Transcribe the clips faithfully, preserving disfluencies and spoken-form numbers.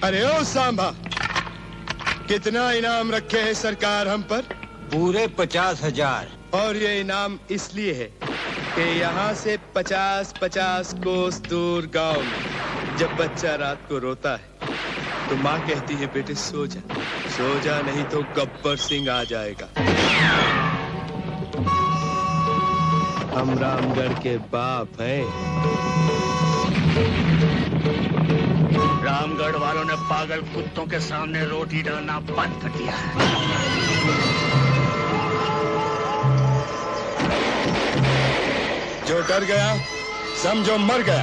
अरे ओ सांबा, कितना इनाम रखे है सरकार हम पर? पूरे पचास हजार। और ये इनाम इसलिए है कि यहाँ से पचास पचास कोस दूर गांव में जब बच्चा रात को रोता है तो माँ कहती है बेटे सो जा, सो जा नहीं तो गब्बर सिंह आ जाएगा। हम रामगढ़ के बाप हैं। रामगढ़ वालों ने पागल कुत्तों के सामने रोटी डालना बंद कर दिया है। जो डर गया समझो मर गया।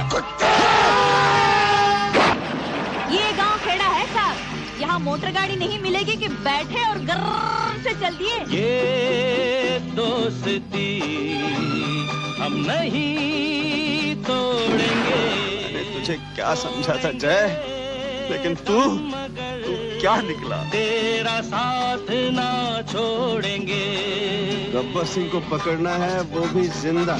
ये गांव खेड़ा है साहब, यहाँ मोटर गाड़ी नहीं मिलेगी कि बैठे और गर्र से चल दिए। ये दोस्ती हम नहीं तोड़ेंगे। तुझे क्या समझा था जय, लेकिन तू तू क्या निकला? तेरा साथ ना छोड़ेंगे। गब्बर सिंह को पकड़ना है, वो भी जिंदा।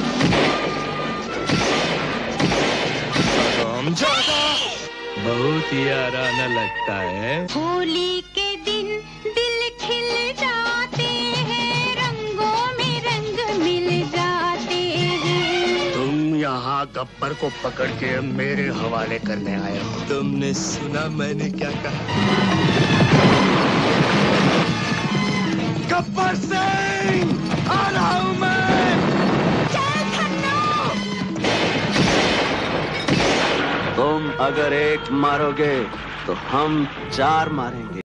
बहुत ही आराना लगता है। होली के दिन दिल खिल जाते हैं, रंगों में रंग मिल जाते हैं। तुम यहाँ गब्बर को पकड़ के मेरे हवाले करने आए हो। तुमने सुना मैंने क्या कहा? गब्बर सिंह आ रहा हूं मैं। चल खन्ना। तुम अगर एक मारोगे तो हम चार मारेंगे।